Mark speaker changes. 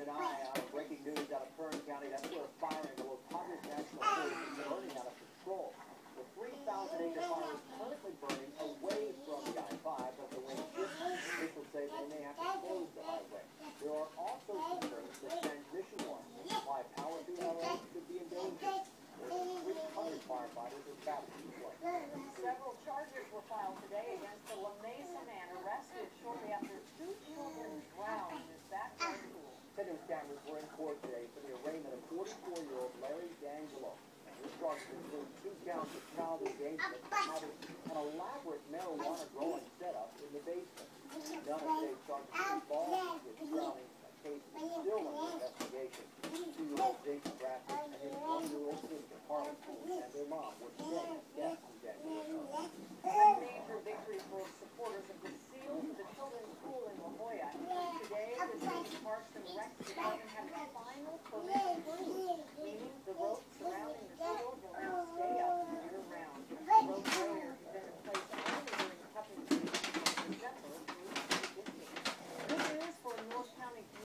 Speaker 1: an eye on breaking news out of Kern County. That's where a fire in the Los Padres National Forest is burning out of control. The 3,000-acre fire is currently burning away from the I-5, but the wind shifts. Officials say they may have to close the highway. There are also concerns that transmission lines that supply power to LA could be in danger. More than 300 firefighters are battling the flame.
Speaker 2: Several charges were filed today against the La Mesa man arrested shortly after 2 children drowned in his backyard pool.
Speaker 1: 10 News cameras were in court today for the arraignment of 44-year-old Larry D'Angelo. His charges include 2 counts of child engagement and having an elaborate marijuana growing setup in the basement. None of today's charges involved with drowning. A case is still under investigation. 2-year-old Jason Bradford and his 1-year-old sister Harlan and their mom were still guests in D'Angelo's.
Speaker 2: A major victory for supporters of the Seal for the Children's Pool in La Jolla. Today, the city's Parks and Rec Department